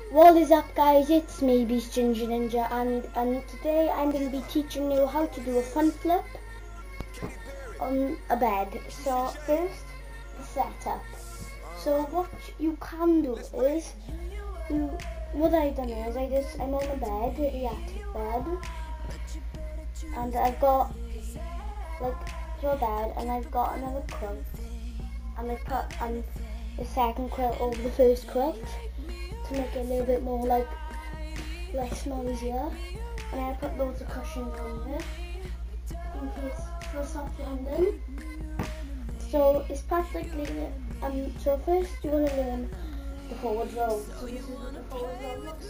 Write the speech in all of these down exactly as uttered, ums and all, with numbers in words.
What is up, guys? It's me, Beast Ginger Ninja, and, and today I'm going to be teaching you how to do a front flip on a bed. So first, the setup. So what you can do is, you, what I done is, I just, I'm on a bed, the attic bed, and I've got, like, your bed, and I've got another quilt, and I put um, the second quilt over the first quilt, to make it a little bit more like less noisier, and I put loads of cushions on it in case for soft landing. So it's practically um. So first you want to learn the forward roll. So this is what the forward roll looks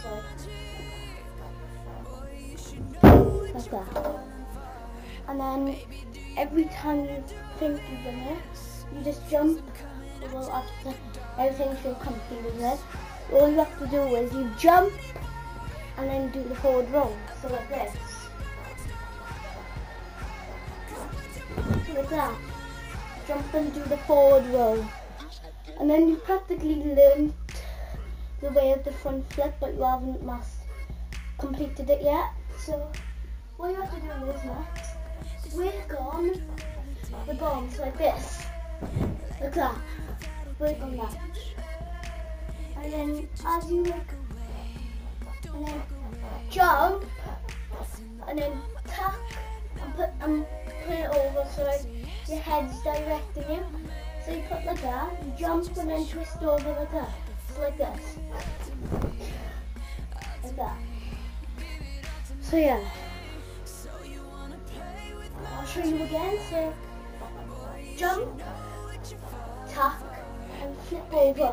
like, like that. And then every time you think you've done it, you just jump. Well, after everything feels comfy with it. All you have to do is you jump and then do the forward roll. So like this. So like that. Jump and do the forward roll. And then you practically learned the way of the front flip, but you haven't mass completed it yet. So what you have to do is next, work on the bombs like this. Like that. Work on that. And then as you like, and then jump, and then tuck, and put, and put it over so like your head's directing you. So you put like that, you jump and then twist over like that. So like this. Like that. So yeah. I'll show you again. So jump, tuck, and flip over.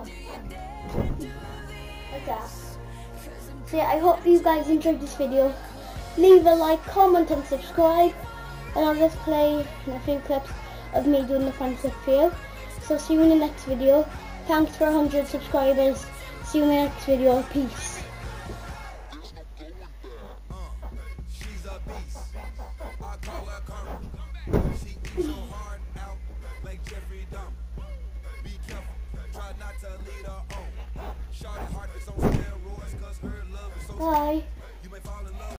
Like that. So yeah, I hope you guys enjoyed this video. Leave a like, comment and subscribe, and I'll just play a few clips of me doing the front flip for you. So see you in the next video. Thanks for one hundred subscribers. See you in the next video. Peace. Bye.